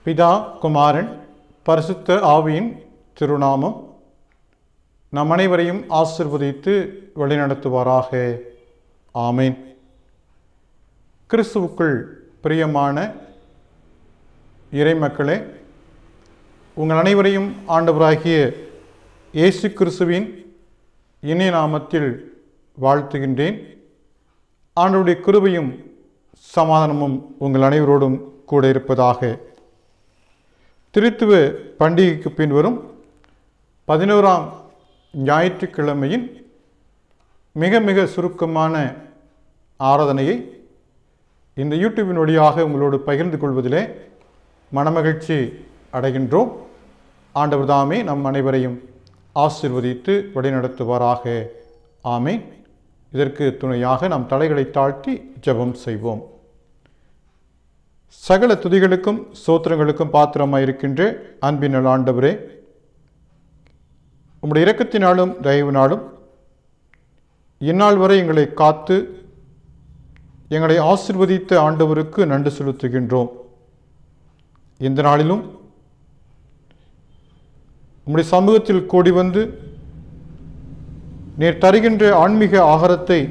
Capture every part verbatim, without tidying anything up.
பிதா குமாரன் பரிசுத்த ஆவியின் திருநாமம் நம் அனைவரையும் ஆசீர்வதித்து வழிநடத்துவாராக. ஆமேன். கிறிஸ்துவுக்குள் பிரியமான இறைமக்களே, உங்கள் அனைவரையும் ஆண்டவராகிய இயேசு கிறிஸ்துவின் இனிய நாமத்தில் வாழ்த்துகின்றேன். ஆண்டவருடைய கிருபையும் சமாதானமும் உங்கள் அனைவரோடும் கூட இருப்பதாக. திருத்துவ பண்டிகைக்கு பின் வரும் பதினோராம் ஞாயிற்றுக்கிழமையின் மிக மிக சுருக்கமான ஆராதனையை இந்த யூடியூபின் வழியாக உங்களோடு பகிர்ந்து கொள்வதிலே மனமகிழ்ச்சி அடைகின்றோம். ஆண்டவர் தாமே நம் அனைவரையும் ஆசீர்வதித்து வழிநடத்துவாராக. ஆமேன். இதற்கு துணையாக நாம் தலைகளை தாழ்த்தி ஜெபம் செய்வோம். சகல துதிகளுக்கும் சோத்திரங்களுக்கும் பாத்திரமாயிருக்கின்ற அன்பின் ஆண்டவரே, உம்முடைய இரக்கத்தினாலும் தயவினாலும் இந்நாள் வரை எங்களை காத்து எங்களை ஆசீர்வதித்த ஆண்டவருக்கு நன்றி செலுத்துகின்றோம். இந்த நாளிலும் உம்முடைய சமூகத்தில் கூடி வந்து நீர் தருகின்ற ஆன்மீக ஆகாரத்தை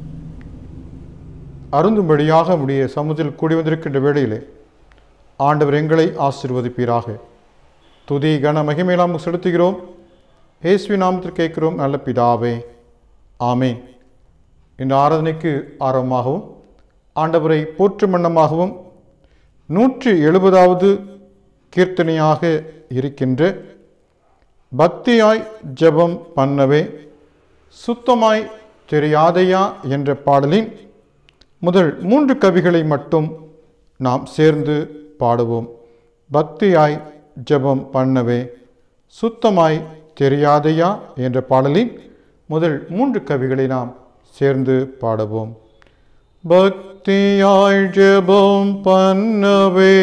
அருந்தும்படியாக உடைய சமூகத்தில் கூடி வந்திருக்கின்ற வேளையிலே ஆண்டவர் எங்களை ஆசீர்வதிப்பீராக. துதி கன மகிமையெல்லாம் செலுத்துகிறோம். இயேசுவின் நாமத்தில் கேட்கிறோம் நல்ல பிதாவே. ஆமேன். இந்த ஆராதனைக்கு ஆரம்பமாகவும் ஆண்டவரை போற்றும் வண்ணமாகவும் நூற்றி எழுபதாவது கீர்த்தனையாக இருக்கின்ற பக்தியாய் ஜெபம் பண்ணவே சுத்தமாய் தெரியாதையா என்ற பாடலின் முதல் மூன்று கவிகளை மட்டும் நாம் சேர்ந்து பாடுவோம். பக்தியாய் ஜெபம் பண்ணவே சுத்தமாய் தெரியாதையா என்ற பாடலின் முதல் மூன்று கவிகளை நாம் சேர்ந்து பாடுவோம். பக்தியாய் ஜெபம் பண்ணவே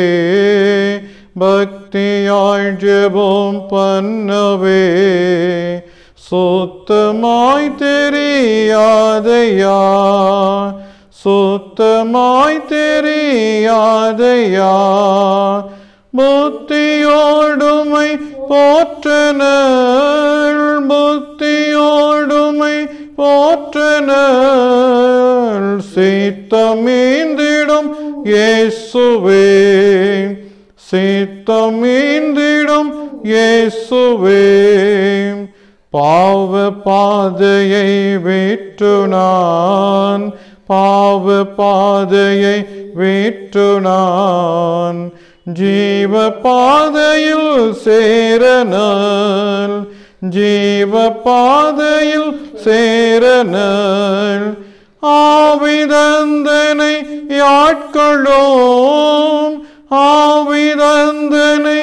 பக்தியாய் ஜெபம் பண்ணவே சுத்தமாய் தெரியாதையா சுத்தமாய் தெரியாதையா புத்தியோடுமை போற்றனர் புத்தியோடுமை போற்றனர் சித்தமீந்திடும் இயேசுவே சித்தமீந்திடும் இயேசுவே பாவ பாதையை விட்டு நான் பாவ பாதையை விட்டு நான் ஜீவ பாதையில் சேரனல் ஜீவ பாதையில் சேரனல் ஆவிதந்தனை யாட்களோம் ஆவிதந்தனை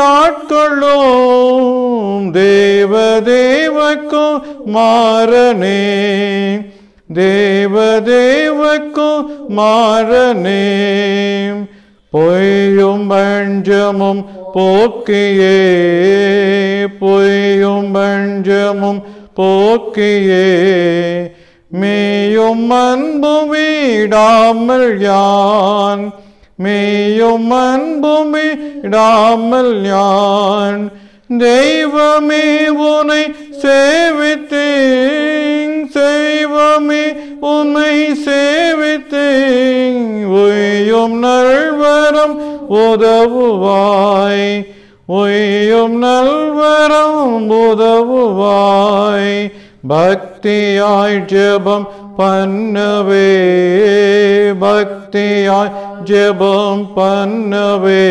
யாட்களோம் தேவ தேவக்கு மாறனே தேவ தேவக்கு மாறனே பொய்யும் வஞ்சமும் போக்கியே பொய்யும் வஞ்சமும் போக்கியே மேயும் அன்பு விடாமல் யான் மேயும் அன்பு விடாமல் யான் தெய்வமே உன்னை சேவித்தேன் தெய்வமே உன்னை சேவித்தேன் ஒய்யும் நல்வரம் உதவுவாய் ஒய்யும் நல்வரம் உதவுவாய் பக்தியாய் ஜெபம் பண்ணவே பக்தியாய் ஜெபம் பண்ணவே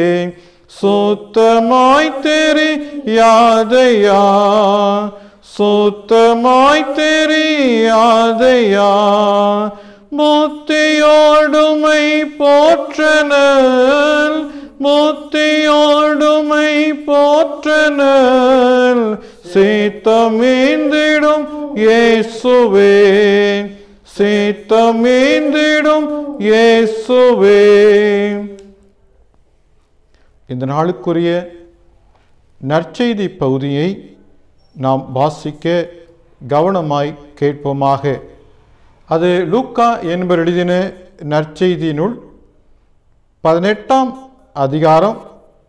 சுத்தமாய் தெரியாதையா சுத்தமாய் தெரியாதையா புத்தியோடுமை போற்றனல் புத்தியோடுமை போற்றனல் சித்தமீந்திடும் இயேசுவே சித்தமீந்திடும் இயேசுவே. இந்த நாளுக்குரிய நற்செய்தி பகுதியை நாம் வாசிக்க கவனமாய் கேட்போமாக. அது லூக்கா என்பவர் எழுதின நற்செய்தியினுள் பதினெட்டாம் அதிகாரம்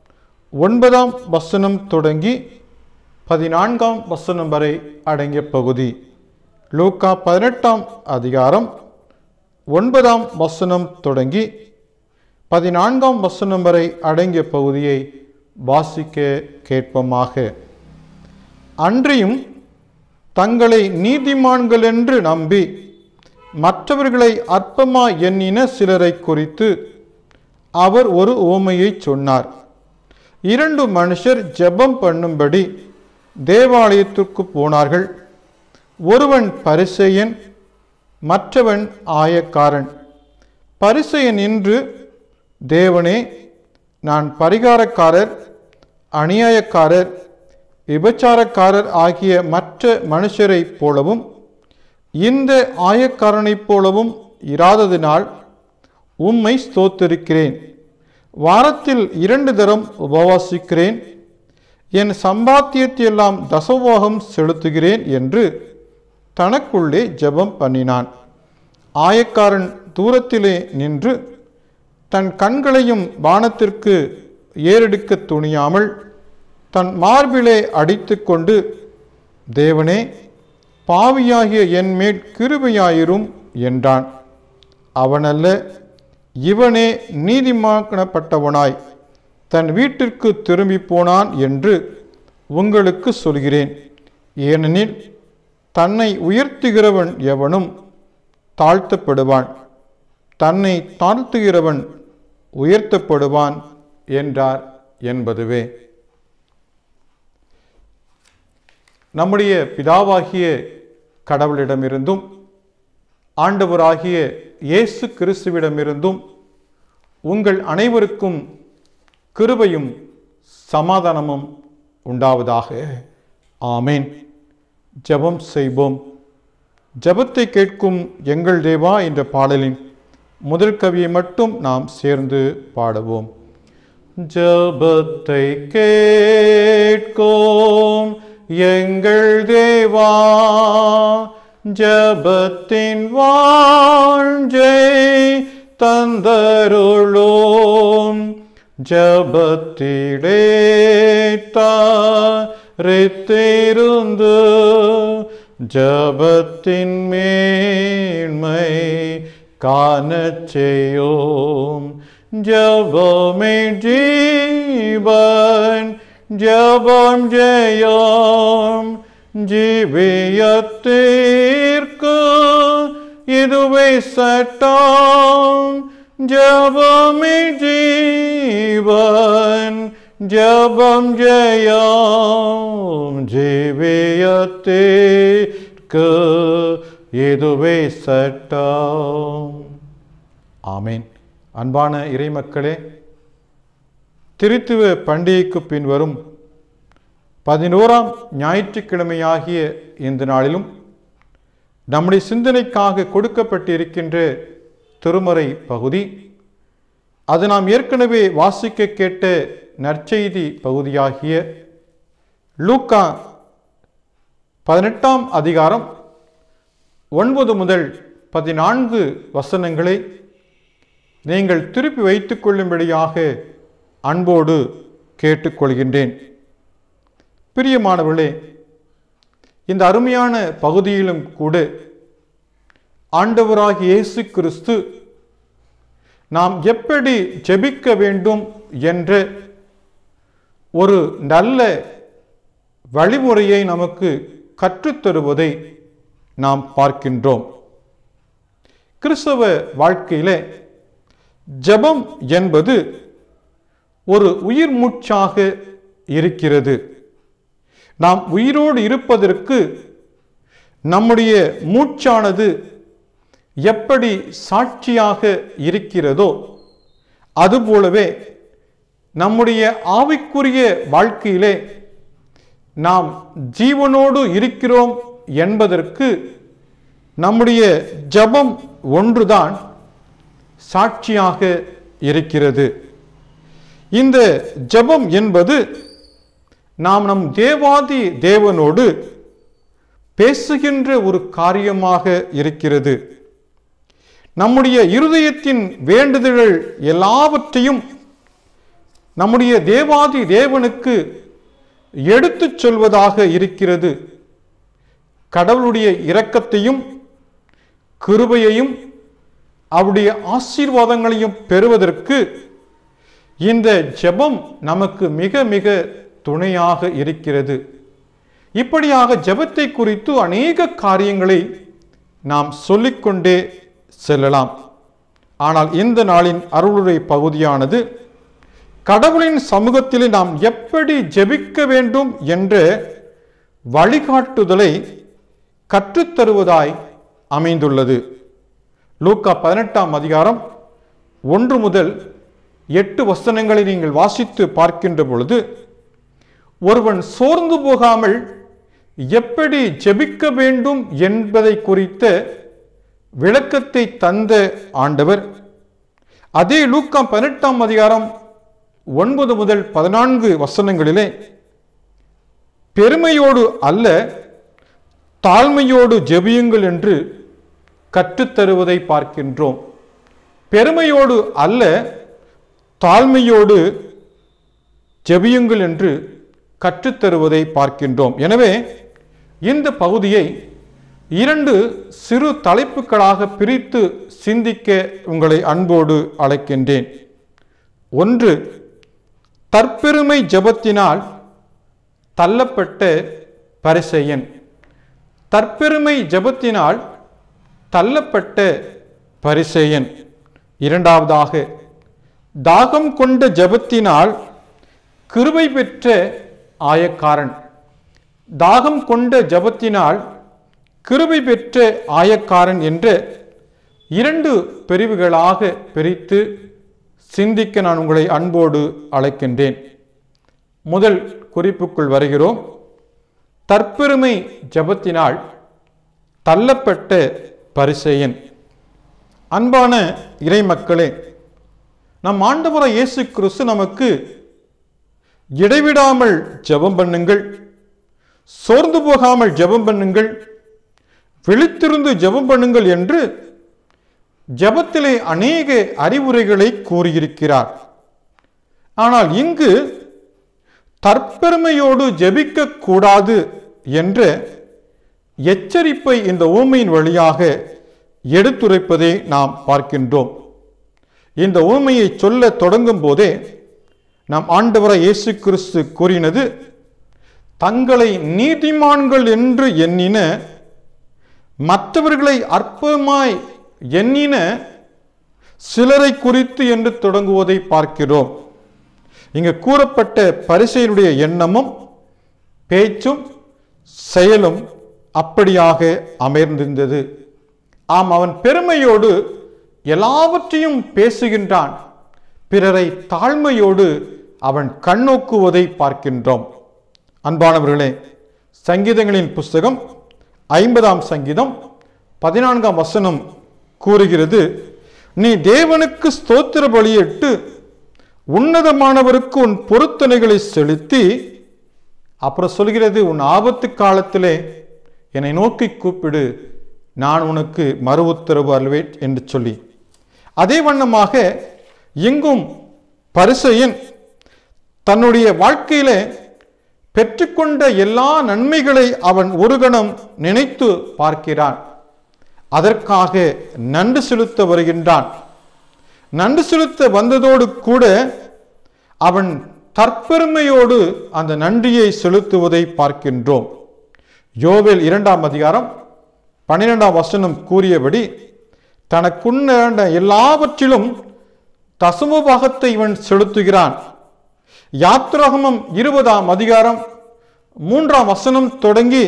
ஒன்பதாம் வசனம் தொடங்கி பதினான்காம் வசனம் வரை அடங்கிய பகுதி. லூக்கா பதினெட்டாம் அதிகாரம் ஒன்பதாம் வசனம் தொடங்கி பதினான்காம் வசனம் வரை அடங்கிய பகுதியை வாசிக்க கேட்போமாக. அன்றியும் தங்களை நீதிமான்கள் என்று நம்பி மற்றவர்களை அற்பமா எண்ணின சிலரை குறித்து அவர் ஒரு உவமையை சொன்னார். இரண்டு மனுஷர் ஜெபம் பண்ணும்படி தேவாலயத்திற்கு போனார்கள். ஒருவன் பரிசேயன், மற்றவன் ஆயக்காரன். பரிசேயன் நின்று, தேவனே, நான் பரிகாரக்காரர், அநியாயக்காரர், விபச்சாரக்காரர் ஆகிய மற்ற மனுஷரைப் போலவும் இந்த ஆயக்காரனைப் போலவும் இராததினால் உம்மை ஸ்தோத்திரிக்கிறேன். வாரத்தில் இரண்டு தரம் உபவாசிக்கிறேன். என் சம்பாத்தியத்தையெல்லாம் தசமபாகம் செலுத்துகிறேன் என்று தனக்குள்ளே ஜெபம் பண்ணினான். ஆயக்காரன் தூரத்திலே நின்று தன் கண்களையும் வானத்திற்கு ஏறெடுக்க துணியாமல் தன் மார்பிலே அடித்து கொண்டு, தேவனே, பாவியாகிய என் மேல் கிருபையாயிரும் என்றான். அவனல்ல, இவனே நீதிமாக்கப்பட்டவனாய் தன் வீட்டிற்கு திரும்பி போனான் என்று உங்களுக்கு சொல்கிறேன். ஏனெனில் தன்னை உயர்த்துகிறவன் எவனும் தாழ்த்தப்படுவான், தன்னை தாழ்த்துகிறவன் உயர்த்தப்படுவான் என்றார் என்பதுவே. நம்முடைய பிதாவாகிய கடவுளிடமிருந்தும் ஆண்டவராகிய இயேசு கிறிஸ்துவிடமிருந்தும் உங்கள் அனைவருக்கும் கிருபையும் சமாதானமும் உண்டாவதாக. ஆமேன். ஜெபம் செய்வோம். ஜெபத்தை கேட்கும் எங்கள் தேவா என்ற பாடலின் முதல் கவியை மட்டும் நாம் சேர்ந்து பாடுவோம். ஜெபத்தை கேட்கும் எங்கள் தேவா, ஜெபத்தின் வாஞ்சை தந்தருளோம். ஜெபத்திலே தாரித்திருந்து ஜெபத்தின் மேன்மை காணச் செய்யோம். ஜெபமே ஜீவன், ஜெபம் ஜெயம், ஜீவியத்திற்கு இதுவே சட்டம். ஜெபமே ஜீவன், ஜெபம் ஜெயம், ஜீவியத்திற்கு இதுவே சட்டம். ஆமேன். அன்பான இறைமக்களே, திருத்துவ பண்டிகைக்கு பின் வரும் பதினோராம் ஞாயிற்றுக்கிழமையாகிய இந்த நாளிலும் நம்முடைய சிந்தனைக்காக கொடுக்கப்பட்டிருக்கின்ற திருமறை பகுதி, அது நாம் ஏற்கனவே வாசிக்க கேட்ட நற்செய்தி பகுதியாகிய லூக்கா பதினெட்டாம் அதிகாரம் ஒன்பது முதல் பதினான்கு வசனங்களை நீங்கள் திருப்பி வைத்துக் கொள்ளும்படியாக அன்போடு கேட்டுக்கொள்கின்றேன். பிரியமானவர்களே, இந்த அருமையான பகுதியிலும் கூட ஆண்டவராகிய இயேசு கிறிஸ்து நாம் எப்படி ஜெபிக்க வேண்டும் என்ற ஒரு நல்ல வழிமுறையை நமக்கு கற்றுத்தருவதை நாம் பார்க்கின்றோம். கிறிஸ்தவ வாழ்க்கையிலே ஜெபம் என்பது ஒரு உயிர் மூச்சாக இருக்கிறது. நாம் உயிரோடு இருப்பதற்கு நம்முடைய மூச்சானது எப்படி சாட்சியாக இருக்கிறதோ அதுபோலவே நம்முடைய ஆவிக்குரிய வாழ்க்கையிலே நாம் ஜீவனோடு இருக்கிறோம் என்பதற்கு நம்முடைய ஜெபம் ஒன்றுதான் சாட்சியாக இருக்கிறது. இந்த ஜெபம் என்பது நாம் நம் தேவாதி தேவனோடு பேசுகின்ற ஒரு காரியமாக இருக்கிறது. நம்முடைய இருதயத்தின் வேண்டுதல்கள் எல்லாவற்றையும் நம்முடைய தேவாதி தேவனுக்கு எடுத்துச் சொல்வதாக இருக்கிறது. கடவுளுடைய இரக்கத்தையும் கிருபையையும் அவருடைய ஆசீர்வாதங்களையும் பெறுவதற்கு இந்த ஜெபம் நமக்கு மிக மிக துணையாக இருக்கிறது. இப்படியாக ஜெபத்தை குறித்து அநேக காரியங்களை நாம் சொல்லிக்கொண்டே செல்லலாம். ஆனால் இந்த நாளின் அருளுரை பகுதியானது கடவுளின் சமூகத்தில் நாம் எப்படி ஜெபிக்க வேண்டும் என்ற வழிகாட்டுதலை கற்றுத்தருவதாய் அமைந்துள்ளது. லூக்கா பதினெட்டாம் அதிகாரம் ஒன்று முதல் எட்டு வசனங்களை நீங்கள் வாசித்து பார்க்கின்ற பொழுது, ஒருவன் சோர்ந்து போகாமல் எப்படி ஜெபிக்க வேண்டும் என்பதை குறித்த விளக்கத்தை தந்த ஆண்டவர் அதே லூக்கா பதினெட்டாம் அதிகாரம் ஒன்பது முதல் பதினான்கு வசனங்களிலே பெருமையோடு அல்ல தாழ்மையோடு ஜெபியுங்கள் என்று கற்றுத்தருவதை பார்க்கின்றோம். பெருமையோடு அல்ல தாழ்மையோடு ஜெபியுங்கள் என்று கற்றுத்தருவதை பார்க்கின்றோம். எனவே இந்த பகுதியை இரண்டு சிறு தலைப்புகளாக பிரித்து சிந்திக்க உங்களை அன்போடு அழைக்கின்றேன். ஒன்று, தற்பெருமை ஜெபத்தினால் தள்ளப்பட்ட பரிசேயன். தற்பெருமை ஜெபத்தினால் தள்ளப்பட்ட பரிசேயன். இரண்டாவதாக, தாகம் கொண்ட ஜெபத்தினால் கிருபை பெற்ற ஆயக்காரன். தாகம் கொண்ட ஜெபத்தினால் கிருபை பெற்ற ஆயக்காரன் என்ற இரண்டு பிரிவுகளாக பிரித்து சிந்திக்க நான் உங்களை அன்போடு அழைக்கின்றேன். முதல் குறிப்புக்குள் வருகிறோம். தற்பெருமை ஜெபத்தினால் தள்ளப்பட்ட பரிசேயன். அன்பான இறைமக்களே, நம் ஆண்டவராகிய இயேசு கிறிஸ்து நமக்கு இடைவிடாமல் ஜெபம் பண்ணுங்கள், சோர்ந்து போகாமல் ஜெபம் பண்ணுங்கள், விழித்திருந்து ஜெபம் பண்ணுங்கள் என்று ஜெபத்திலே அநேக அறிவுரைகளை கூறியிருக்கிறார். ஆனால் இங்கு தற்பெருமையோடு ஜெபிக்க கூடாது என்ற எச்சரிப்பை இந்த உவமையின் வழியாக எடுத்துரைப்பதை நாம் பார்க்கின்றோம். இந்த உவமையை சொல்ல தொடங்கும் போதே நம் ஆண்டவராகிய இயேசு கிறிஸ்து கூறினது, தங்களை நீதிமான்கள் என்று எண்ணின, மற்றவர்களை அற்பமாய் எண்ணின சிலரை குறித்து என்று தொடங்குவதை பார்க்கிறோம். இங்கு கூறப்பட்ட பரிசேயனுடைய எண்ணமும் பேச்சும் செயலும் அப்படியாக அமர்ந்திருந்தது. ஆம், அவன் பெருமையோடு எல்லாவற்றையும் பேசுகின்றான், பிறரை தாழ்மையோடு அவன் கண்ணோக்குவதை பார்க்கின்றோம். அன்பானவர்களே, சங்கீதங்களின் புஸ்தகம் ஐம்பதாம் சங்கீதம் பதினான்காம் வசனம் கூறுகிறது, நீ தேவனுக்கு ஸ்தோத்திர பலியிட்டு உன்னதமானவருக்கு உன் பொருத்தனைகளை செலுத்தி, அப்புறம் சொல்கிறது, உன் ஆபத்து காலத்திலே என்னை நோக்கி கூப்பிடு, நான் உனக்கு மறு உத்தரவு அருள்வேன் என்று சொல்லி, அதே வண்ணமாக எங்கும் பரிசேயன் தன்னுடைய வாழ்க்கையில பெற்றுக்கொண்ட எல்லா நன்மைகளை அவன் ஒரு கணம் நினைத்து பார்க்கிறான். அதற்காக நன்றி செலுத்த வருகின்றான். நன்றி செலுத்த வந்ததோடு கூட அவன் தற்பெருமையோடு அந்த நன்றியை செலுத்துவதை பார்க்கின்றோம். யோவேல் இரண்டாம் அதிகாரம் பன்னிரெண்டாம் வசனம் கூறியபடி, தனக்குண்ட எல்லாவற்றிலும் தசம பாகத்தை இவன் செலுத்துகிறான். யாத்ராகமம் இருபதாம் அதிகாரம் மூன்றாம் வசனம் தொடங்கி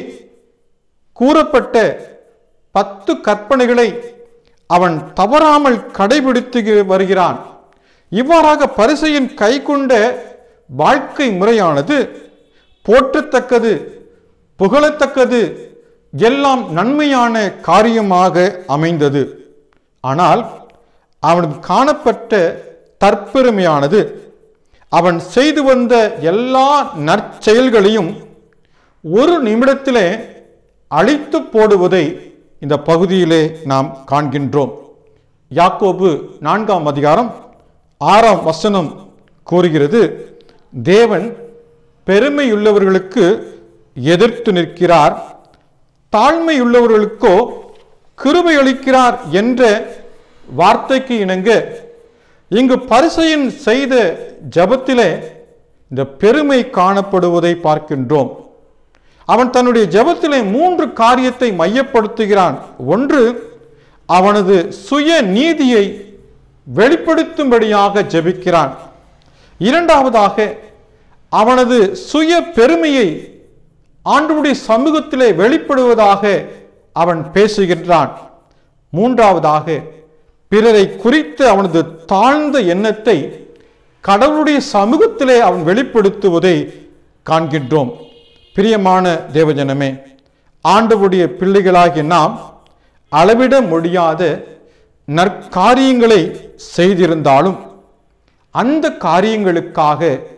கூறப்பட்ட பத்து கற்பனைகளை அவன் தவறாமல் கடைபிடித்து வருகிறான். இவ்வாறாக பரிசேயன் கை கொண்ட வாழ்க்கை முறையானது போற்றத்தக்கது, புகழத்தக்கது, எல்லாம் நன்மையான காரியமாக அமைந்தது. ஆனால் அவன் காணப்பட்ட தற்பெருமையானது அவன் செய்து வந்த எல்லா நற்செயல்களையும் ஒரு நிமிடத்திலே அழித்து போடுவதை இந்த பகுதியிலே நாம் காண்கின்றோம். யாக்கோபு நான்காம் அதிகாரம் ஆறாம் வசனம் கூறுகிறது, தேவன் பெருமையுள்ளவர்களுக்கு எதிர்த்து நிற்கிறார், தாழ்மையுள்ளவர்களுக்கோ கிருபை அளிக்கிறார் என்ற வார்த்தைக்கு இணங்க இங்கு பரிசேயன் செய்த ஜெபத்திலே இந்த பெருமை காணப்படுவதை பார்க்கின்றோம். அவன் தன்னுடைய ஜெபத்திலே மூன்று காரியத்தை மையப்படுத்துகிறான். ஒன்று, அவனது சுய நீதியை வெளிப்படுத்தும்படியாக ஜெபிக்கிறான். இரண்டாவதாக, அவனது சுய பெருமையை ஆண்டவருடைய சமூகத்திலே வெளிப்படுவதாக அவன் பேசுகின்றான். மூன்றாவதாக, பிறரை குறித்த அவனது தாழ்ந்த எண்ணத்தை கடவுளுடைய சமூகத்திலே அவன் வெளிப்படுத்துவதை காண்கின்றோம். பிரியமான தேவஜனமே, ஆண்டவருடைய பிள்ளைகளாகிய நாம் அளவிட முடியாத நற்காரியங்களை செய்திருந்தாலும் அந்த காரியங்களுக்காக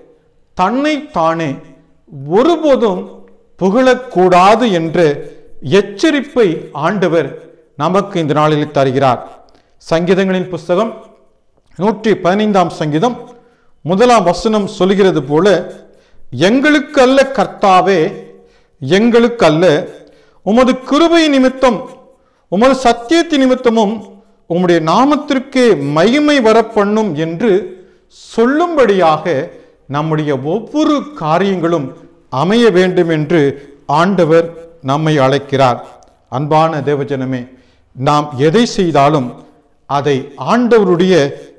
தன்னை தானே ஒருபோதும் புகழக்கூடாது என்ற எச்சரிப்பை ஆண்டவர் நமக்கு இந்த நாளில் தருகிறார். சங்கீதங்களின் புஸ்தகம் நூற்றி பதினைந்தாம் சங்கீதம் முதலாம் வசனம் சொல்கிறது போல, எங்களுக்கு அல்ல கர்த்தாவே, எங்களுக்கு அல்ல, உமது கிருபை நிமித்தம் உமது சத்தியத்தின் நிமித்தமும் உம்முடைய நாமத்திற்கே மகிமை வர பண்ணும் என்று சொல்லும்படியாக நம்முடைய ஒவ்வொரு காரியங்களும் அமைய வேண்டும் என்று ஆண்டவர் நம்மை அழைக்கிறார். அன்பான தேவஜனமே, நாம் எதை செய்தாலும் அதை ஆண்டவருடைய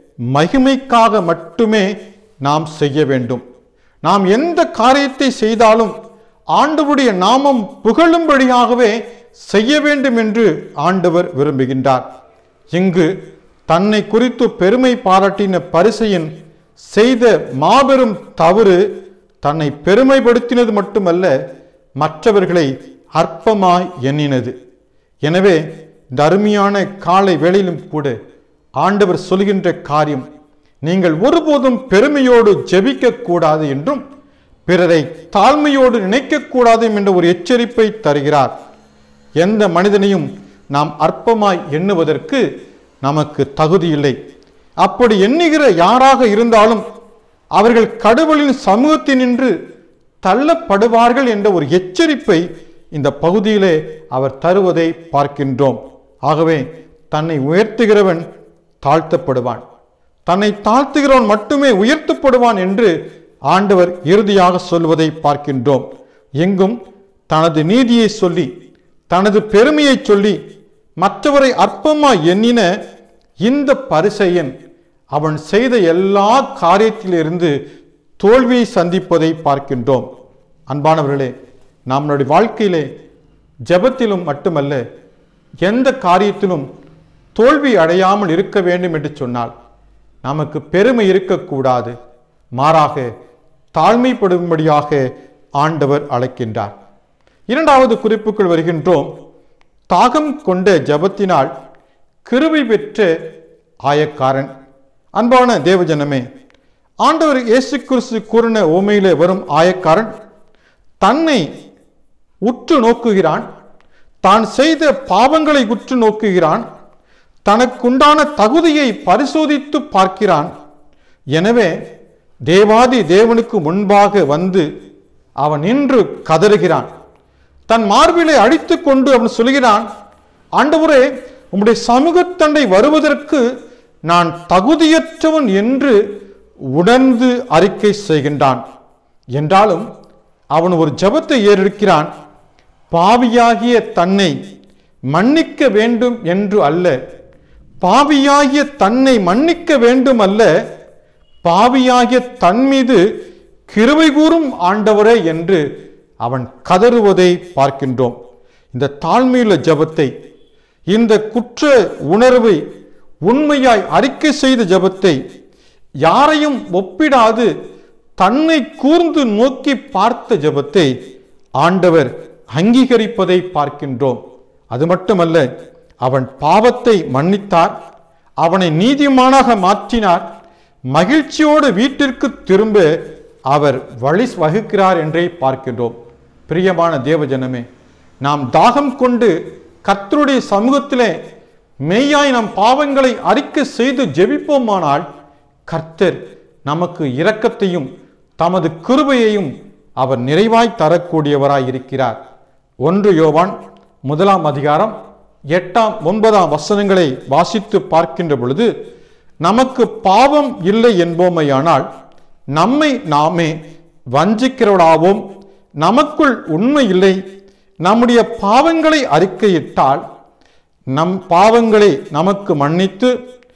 மகிமைக்காக மட்டுமே நாம் செய்ய வேண்டும். நாம் எந்த காரியத்தை செய்தாலும் ஆண்டவருடைய நாமம் புகழும்படியாகவே செய்ய வேண்டும் என்று ஆண்டவர் விரும்புகின்றார். இங்கு தன்னை குறித்து பெருமை பாராட்டின பரிசேயன் செய்த மாபெரும் தவறு தன்னை பெருமைப்படுத்தினது மட்டுமல்ல, மற்றவர்களை அற்பமாய் எண்ணினது. எனவே இந்த அருமையான காலை வேளையிலும் கூட ஆண்டவர் சொல்கின்ற காரியம், நீங்கள் ஒருபோதும் பெருமையோடு ஜெபிக்க கூடாது என்றும் பிறரை தாழ்மையோடு நினைக்கக்கூடாது என்ற ஒரு எச்சரிப்பை தருகிறார். எந்த மனிதனையும் நாம் அற்பமாய் எண்ணுவதற்கு நமக்கு தகுதி இல்லை. அப்படி எண்ணுகிற யாராக இருந்தாலும் அவர்கள் கடவுளின் சமூகத்தினின்று தள்ளப்படுவார்கள் என்ற ஒரு எச்சரிப்பை இந்த பகுதியிலே அவர் தருவதை பார்க்கின்றோம். ஆகவே தன்னை உயர்த்துகிறவன் தாழ்த்தப்படுவான், தன்னை தாழ்த்துகிறவன் மட்டுமே உயர்த்தப்படுவான் என்று ஆண்டவர் இறுதியாக சொல்வதை பார்க்கின்றோம். எங்கும் தனது நீதியை சொல்லி தனது பெருமையை சொல்லி மற்றவரை அற்பமாய் எண்ணின இந்த பரிசேயன் அவன் செய்த எல்லா காரியத்திலிருந்து தோல்வியை சந்திப்பதை பார்க்கின்றோம். அன்பானவர்களே, நம்மளுடைய வாழ்க்கையிலே ஜெபத்திலும் மட்டுமல்ல, எந்த காரியத்திலும் தோல்வி அடையாமல் இருக்க வேண்டும் என்று சொன்னால் நமக்கு பெருமை இருக்கக்கூடாது, மாறாக தாழ்மைப்படும்படியாக ஆண்டவர் அழைக்கின்றார். இரண்டாவது குறிப்புக்குள் வருகின்றோம். தாகம் கொண்ட ஜெபத்தினால் கிருபை பெற்ற ஆயக்காரன். அன்பான தேவஜனமே, ஆண்டவர் இயேசு கிறிஸ்து கூறின உவமையிலே வரும் ஆயக்காரன் தன்னை உற்று நோக்குகிறான், தான் செய்த பாவங்களை உற்று நோக்குகிறான், தனக்குண்டான தகுதியை பரிசோதித்து பார்க்கிறான். எனவே தேவாதி தேவனுக்கு முன்பாக வந்து அவன் நின்று கதறுகிறான். தன் மார்பிலை அடித்து கொண்டு அவன் சொல்கிறான், ஆண்டவரே, உம்முடைய சமூகத்தண்டை வருவதற்கு நான் தகுதியற்றவன் என்று உணர்ந்து அறிக்கை செய்கின்றான். என்றாலும் அவன் ஒரு ஜெபத்தை ஏறெடுக்கிறான். பாவியாகிய தன்னை மன்னிக்க வேண்டும் என்று அல்ல, பாவியாகிய தன்னை மன்னிக்க வேண்டும் அல்ல, பாவியாகிய தன் மீது கிருபை கூறும் ஆண்டவரே என்று அவன் கதறுவதை பார்க்கின்றோம். இந்த தாழ்மையுள்ள ஜெபத்தை, இந்த குற்ற உணர்வை உண்மையாய் அறிக்கை செய்த ஜெபத்தை, யாரையும் ஒப்பிடாது தன்னை கூர்ந்து நோக்கி பார்த்த ஜெபத்தை ஆண்டவர் அங்கீகரிப்பதை பார்க்கின்றோம். அது மட்டுமல்ல, அவன் பாவத்தை மன்னித்தார், அவனை நீதிமானாக மாற்றினார், மகிழ்ச்சியோடு வீட்டிற்கு திரும்ப அவர் வழி வகுக்கிறார் என்றே பார்க்கின்றோம். பிரியமான தேவஜனமே, நாம் தாகம் கொண்டு கர்த்தருடைய சமூகத்திலே மெய்யாய் நம் பாவங்களை அறிக்கை செய்து ஜெபிப்போமானால் கர்த்தர் நமக்கு இரக்கத்தையும் தமது கிருபையையும் அவர் நிறைவாய் தரக்கூடியவராய் இருக்கிறார். ஒன்று யோவான் முதலாம் அதிகாரம் எட்டாம் ஒன்பதாம் வசனங்களை வாசித்து பார்க்கின்ற பொழுது, நமக்கு பாவம் இல்லை என்போமையானால் நம்மை நாமே வஞ்சிக்கிறவளாவோம், நமக்குள் உண்மை இல்லை. நம்முடைய பாவங்களை அறிக்கையிட்டால் நம் பாவங்களை நமக்கு மன்னித்து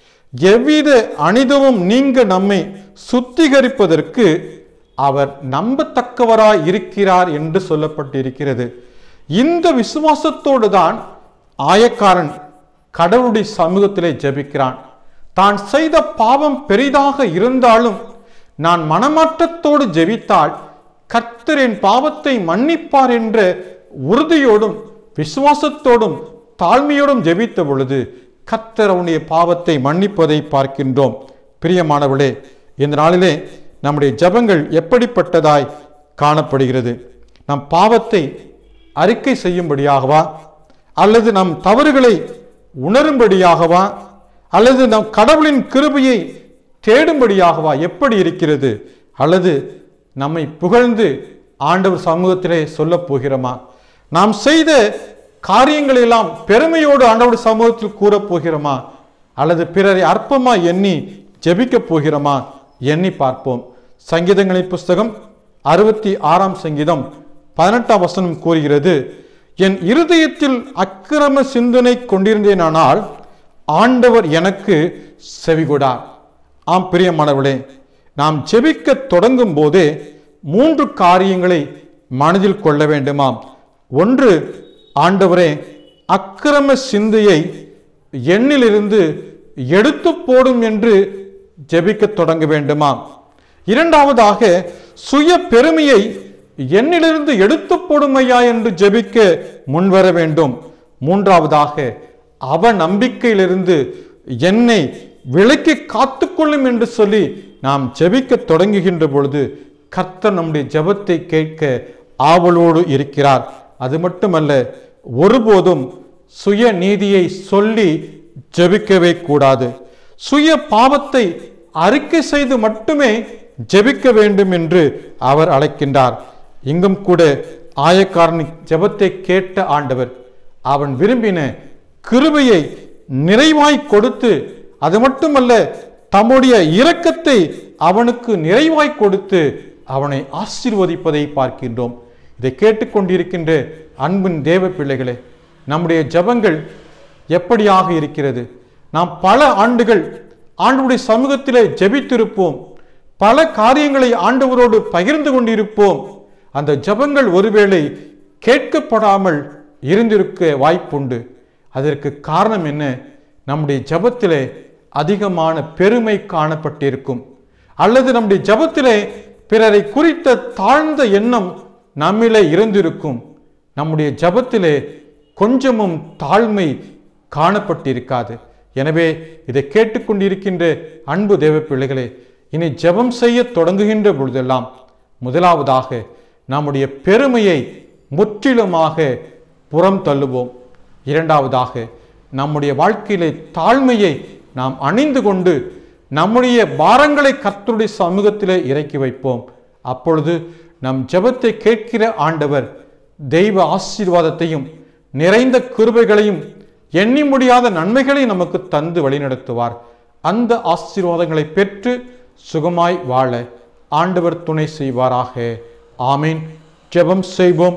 எவ்வித அனிதமும் நீங்க நம்மை சுத்திகரிப்பதற்கு அவர் நம்பத்தக்கவராய் இருக்கிறார் என்று சொல்லப்பட்டிருக்கிறது. இந்த விசுவாசத்தோடு தான் ஆயக்காரன் கடவுளுடைய சமூகத்திலே ஜெபிக்கிறான். தான் செய்த பாவம் பெரிதாக இருந்தாலும் நான் மனமாற்றத்தோடு ஜெபித்தால் கர்த்தர் என் பாவத்தை மன்னிப்பார் என்ற உறுதியோடும் விசுவாசத்தோடும் தாழ்மையோடும் ஜெபித்த பொழுது கர்த்தர் அவனுடைய பாவத்தை மன்னிப்பதை பார்க்கின்றோம். பிரியமானவர்களே, இந்த நாளிலே நம்முடைய ஜெபங்கள் எப்படிப்பட்டதாய் காணப்படுகிறது? நம் பாவத்தை அறிக்கை செய்யும்படியாகவா, அல்லது நம் தவறுகளை உணரும்படியாகவா, அல்லது நம் கடவுளின் கிருபையை தேடும்படியாகவா எப்படி இருக்கிறது? அல்லது நம்மை புகழ்ந்து ஆண்டவர் சமூகத்திலே சொல்ல போகிறோமா? நாம் செய்த காரியங்களெல்லாம் பெருமையோடு ஆண்டவர் சமூகத்தில் கூறப் போகிறோமா? அல்லது பிறரை அற்பமா எண்ணி ஜெபிக்க போகிறோமா? எண்ணி பார்ப்போம். சங்கீதங்களின் புஸ்தகம் அறுபத்தி ஆறாம் சங்கீதம் பதினெட்டாம் வசனம் கூறுகிறது, என் இருதயத்தில் அக்கிரம சிந்தனை கொண்டிருந்தேனானால் ஆண்டவர் எனக்கு செவிகொடார். ஆம் பிரியமானவர்களே, நாம் ஜெபிக்க தொடங்கும் போதே மூன்று காரியங்களை மனதில் கொள்ள வேண்டுமாம். ஒன்று, ஆண்டவரே அக்கிரம சிந்தையை எண்ணிலிருந்து எடுத்து போடும் என்று ஜெபிக்க தொடங்க வேண்டுமாம். இரண்டாவதாக, சுய பெருமையை என்னிலிருந்து எடுத்து போடுமையா என்று ஜெபிக்க முன்வர வேண்டும். மூன்றாவதாக, அவ நம்பிக்கையிலிருந்து என்னை விலக்கி காத்துக்கொள்ளும் என்று சொல்லி நாம் ஜெபிக்க தொடங்குகின்ற பொழுது கர்த்தர் நம்முடைய ஜெபத்தை கேட்க ஆவலோடு இருக்கிறார். அது மட்டுமல்ல, ஒருபோதும் சுய நீதியை சொல்லி ஜெபிக்கவே கூடாது. சுய பாவத்தை அறிக்கை செய்து மட்டுமே ஜெபிக்க வேண்டும் என்று அவர் அழைக்கின்றார். இங்கும் கூட ஆயக்காரன் ஜெபத்தை கேட்ட ஆண்டவர் அவன் விரும்பின கிருபையை நிறைவாய் கொடுத்து, அது மட்டுமல்ல தம்முடைய இரக்கத்தை அவனுக்கு நிறைவாய் கொடுத்து அவனை ஆசீர்வதிப்பதை பார்க்கின்றோம். இதை கேட்டுக்கொண்டிருக்கின்ற அன்பின் தேவ பிள்ளைகளே, நம்முடைய ஜெபங்கள் எப்படியாக இருக்கிறது? நாம் பல ஆண்டுகள் ஆண்டவருடைய சமூகத்திலே ஜெபித்திருப்போம், பல காரியங்களை ஆண்டவரோடு பகிர்ந்து கொண்டிருப்போம். அந்த ஜெபங்கள் ஒருவேளை கேட்கப்படாமல் இருந்திருக்க வாய்ப்புண்டு. அதற்கு காரணம் என்ன? நம்முடைய ஜெபத்திலே அதிகமான பெருமை காணப்பட்டிருக்கும், அல்லது நம்முடைய ஜெபத்திலே பிறரை குறித்த தாழ்ந்த எண்ணம் நம்மிலே இருந்திருக்கும். நம்முடைய ஜெபத்திலே கொஞ்சமும் தாழ்மை காணப்பட்டிருக்காது. எனவே இதை கேட்டுக்கொண்டிருக்கின்ற அன்பு தேவ பிள்ளைகளே, இனி ஜெபம் செய்ய தொடங்குகின்ற பொழுதெல்லாம் முதலாவதாக நம்முடைய பெருமையை முற்றிலுமாக புறம் தள்ளுவோம். இரண்டாவதாக, நம்முடைய வாழ்க்கையிலே தாழ்மையை நாம் அணிந்து கொண்டு நம்முடைய பாரங்களை கர்த்தருடைய சமூகத்திலே இறக்கி வைப்போம். அப்பொழுது நம் ஜெபத்தை கேட்கிற ஆண்டவர் தெய்வ ஆசீர்வாதத்தையும் நிறைந்த கிருபைகளையும் எண்ணி முடியாத நன்மைகளை நமக்கு தந்து வழிநடத்துவார். அந்த ஆசீர்வாதங்களை பெற்று சுகமாய் வாழ ஆண்டவர் துணை செய்வாராக. ஆமீன். ஜெபம் செய்வோம்.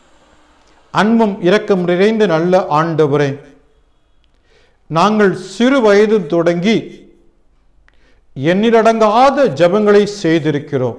அன்பும் இரக்கம் நிறைந்த நல்ல ஆண்டவரே, நாங்கள் சிறு வயது தொடங்கி எண்ணிலடங்காத ஜெபங்களை செய்திருக்கிறோம்.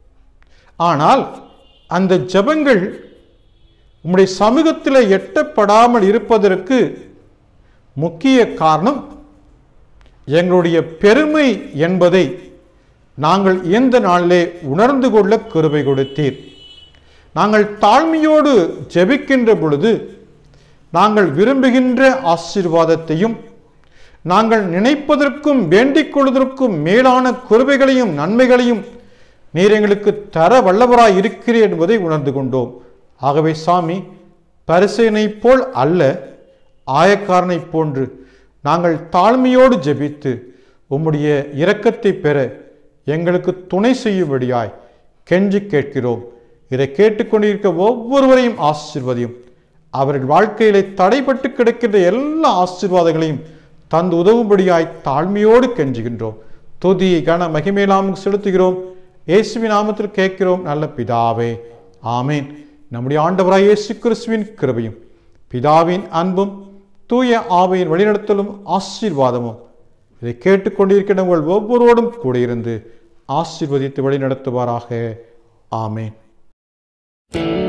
ஆனால் அந்த ஜெபங்கள் உம்முடைய சமூகத்தில் எட்டப்படாமல் இருப்பதற்கு முக்கிய காரணம் எங்களுடைய பெருமை என்பதை நாங்கள் எந்த நாளிலே உணர்ந்து கொள்ள கிருபை கொடுத்தீர். நாங்கள் தாழ்மையோடு ஜெபிக்கின்ற பொழுது நாங்கள் விரும்புகின்ற ஆசீர்வாதத்தையும் நாங்கள் நினைப்பதற்கும் வேண்டிக் கொள்வதற்கும் மேலான கிருபைகளையும் நன்மைகளையும் நீர் எங்களுக்கு தர வல்லவராய் இருக்கிறீர் என்பதை உணர்ந்து கொண்டோம். ஆகவே சாமி, பரிசேயனை போல் அல்ல, ஆயக்காரனை போன்று நாங்கள் தாழ்மையோடு ஜெபித்து உம்முடைய இரக்கத்தை பெற எங்களுக்கு துணை செய்யும்படியாய் கெஞ்சி கேட்கிறோம். இதை கேட்டுக்கொண்டிருக்க ஒவ்வொருவரையும் ஆசீர்வதியும். அவர்கள் வாழ்க்கையிலே தடைப்பட்டு கிடக்கின்ற எல்லா ஆசீர்வாதங்களையும் தந்து உதவும்படியாய் தாழ்மையோடு கெஞ்சுகின்றோம். துதி கன மகிமையிலாமும் செலுத்துகிறோம். இயேசுவின் நாமத்தில் கேட்கிறோம் நல்ல பிதாவே, ஆமேன். நம்முடைய ஆண்டவராய் இயேசு கிறிஸ்துவின் கிருபையும் பிதாவின் அன்பும் தூய ஆவியின் வழிநடத்தலும் ஆசீர்வாதமும் இதை கேட்டுக்கொண்டிருக்கிற உங்கள் ஒவ்வொருவரோடும் கூட இருந்து ஆசீர்வதித்து வழி நடத்துவாராக. ஆமேன்.